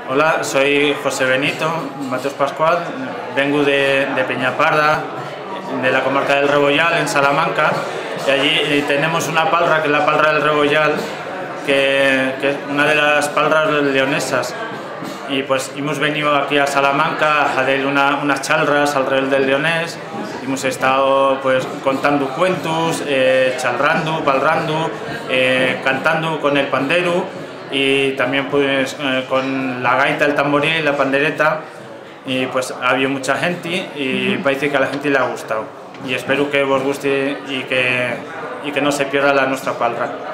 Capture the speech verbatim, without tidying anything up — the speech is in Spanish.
Hola, soy José Benito Mateos Pascual, vengo de, de Peñaparda, de la comarca del Rebollal, en Salamanca, y allí tenemos una palra, que es la palra del Rebollal, que, que es una de las palras leonesas. Y pues hemos venido aquí a Salamanca a hacer una, unas chalras alrededor del leonés. Hemos estado pues contando cuentos, eh, chalrando, palrando, eh, cantando con el pandero y también pues eh, con la gaita, el tamboril, la pandereta. Y pues ha habido mucha gente y parece que a la gente le ha gustado. Y espero que os guste y que, y que no se pierda la nuestra palra.